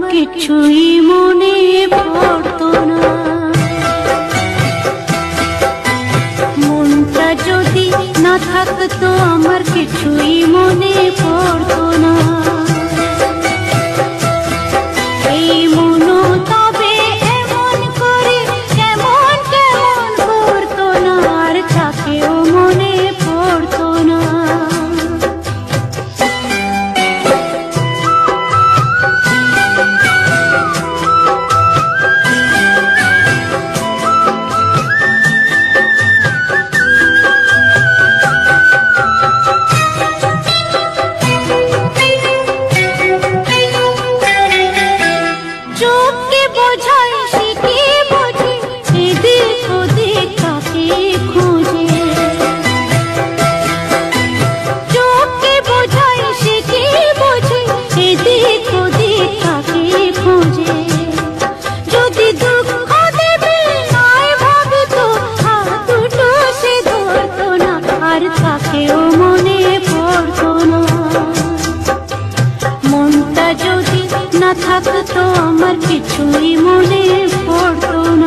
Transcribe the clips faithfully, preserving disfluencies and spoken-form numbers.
কিছুই মনে পড়তো না। মনটা যদি না থাকতো আমার কিছুই মনে পড়তো না। এই মনো তবে এমন করে কেমন কেমন করতো না, আর তাকেও মনে পড়তো না। থাকতো আমার কিছুই মনে পড়তো না।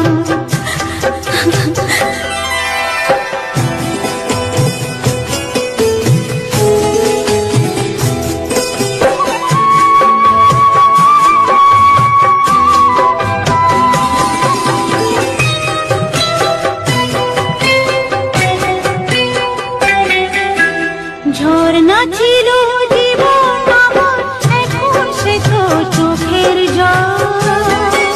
ঝর্ণা ছিল জীবন আমার, এখন সে তো চোখের জল।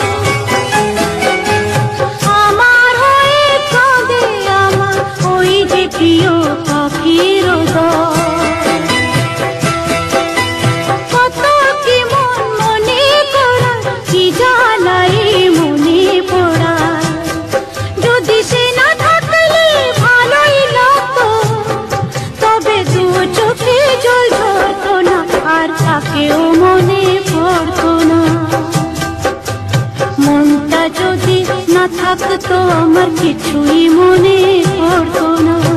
আমার হয়ে কাঁদে আমার ওই যে প্রিয় পাখির দল। কত কি মন মনে করা, কি জ্বালাই মনে পড়া। যদি সে না থাকলে ভালোই লাগতো, তবে দু চোখে জল ঝরতো না, আর তাকেও মনে পড়তো না। মনটা যদি না থাকতো আমার কিছুই মনে পড়তো না।